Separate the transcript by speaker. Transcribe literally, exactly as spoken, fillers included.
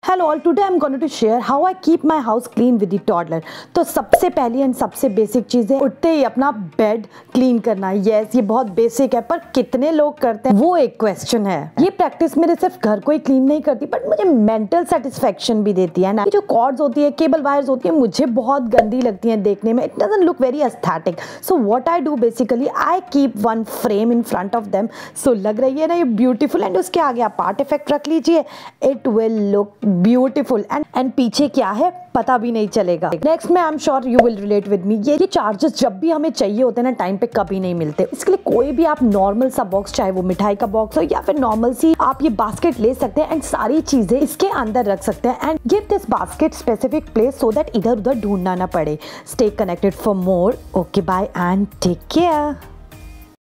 Speaker 1: Hello all, today I am going to share how I keep my house clean with the toddler. तो सबसे पहली and सबसे basic चीज़ है उठते ही अपना बेड क्लीन करना। यस, ये बहुत बेसिक है, पर कितने लोग करते हैं वो एक क्वेश्चन है। ये प्रैक्टिस मेरे सिर्फ घर को ही क्लीन नहीं करती, बट मुझे मेंटल सेटिस्फेक्शन भी देती है ना। जो कॉर्ड्स होती है, केबल वायर्स होती है, मुझे बहुत गंदी लगती है देखने में। It doesn't look very aesthetic. So what I do basically, I keep one frame in front of them. So लग रही है ना ये ब्यूटीफुल, एंड उसके आगे आप आर्ट इफेक्ट रख लीजिए, it will look beautiful. And and पीछे क्या है पता भी नहीं चलेगा। नेक्स्ट में I am sure you will relate with me, ये चार्जेस जब भी हमें चाहिए होते हैं ना, टाइम पे कभी नहीं मिलते। इसके लिए कोई भी आप नॉर्मल सा बॉक्स, चाहे वो मिठाई का बॉक्स हो या फिर नॉर्मल सी आप ये बास्केट ले सकते हैं, एंड सारी चीजें इसके अंदर रख सकते हैं। And give this basket specific place so that इधर उधर ढूंढना ना पड़े। Stay connected for more. Okay, bye and take care.